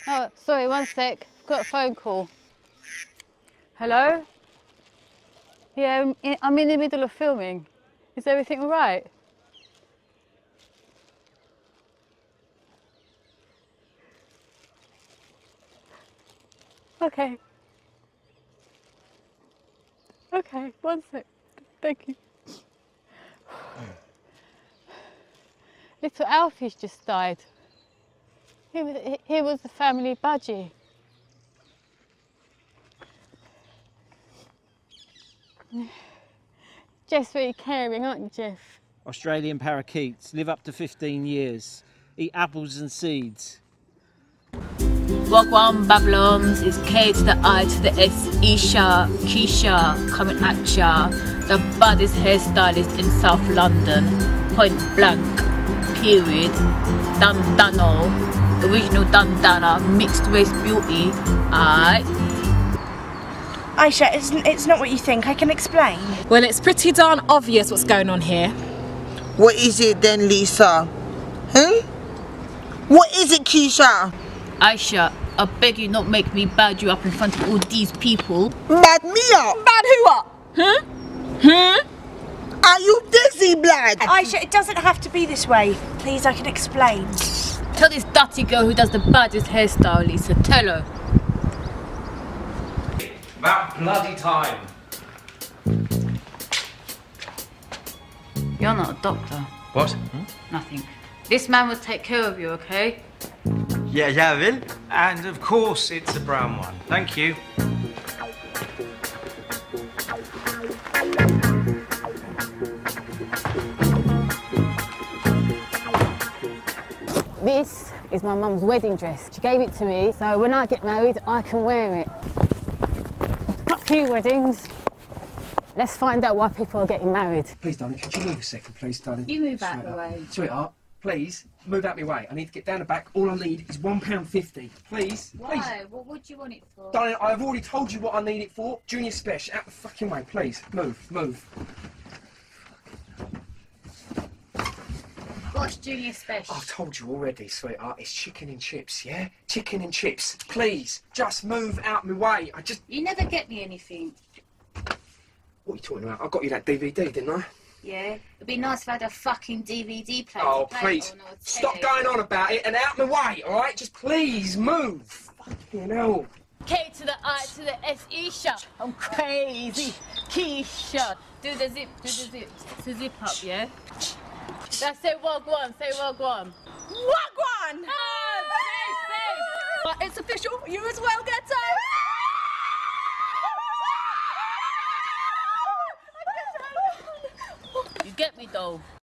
Oh, sorry, one sec. Got a phone call. Hello? Yeah, I'm in the middle of filming. Is everything all right? Okay. Okay, one sec. Thank you. Little Alfie's just died. He was the family budgie. Jeff's very caring, aren't you, Jeff? Australian parakeets live up to 15 years, eat apples and seeds. Wagwan Babylons is K to the I to the S, Isha, Keisha, coming at ya. The baddest hairstylist in South London, point blank, period. Dandano, original Dandana, mixed race beauty, aight. Aisha, it's not what you think. I can explain. Well, it's pretty darn obvious what's going on here. What is it then, Lisa? What is it, Keisha? Aisha, I beg you not make me bad you up in front of all these people. Bad me up? Bad who up? Are you dizzy, blood? Aisha, it doesn't have to be this way. Please, I can explain. Tell this dirty girl who does the baddest hairstyle, Lisa, tell her. About bloody time. You're not a doctor. What? Nothing. This man will take care of you, okay? Yeah, I will. And of course it's a brown one. Thank you. This is my mum's wedding dress. She gave it to me, so when I get married, I can wear it. Fuck you, weddings. Let's find out why people are getting married. Please, darling, could you move a second, please, darling? You move out of the way. Sweetheart, please, move out my way. I need to get down the back. All I need is £1.50. Please, Why? please. What would you want it for? Darling, I've already told you what I need it for. Junior Special, out the fucking way, please. Move. What's Junior Special? I've told you already, sweetheart. It's chicken and chips, yeah? Chicken and chips. Please, just move out my way. You never get me anything. What are you talking about? I got you that DVD, didn't I? Yeah? It'd be nice if I had a fucking DVD player. Oh, to play it please. on, or a Stop telly. going on about it and out my way, all right? Just please move. Fucking hell. K to the I to the S, Isha. I'm crazy. Keisha. Do the zip. It's a zip up, yeah? That's it, wagwan. Say wagwan. Wagwan! Safe. It's official. You as well, Ghetto. You get me though.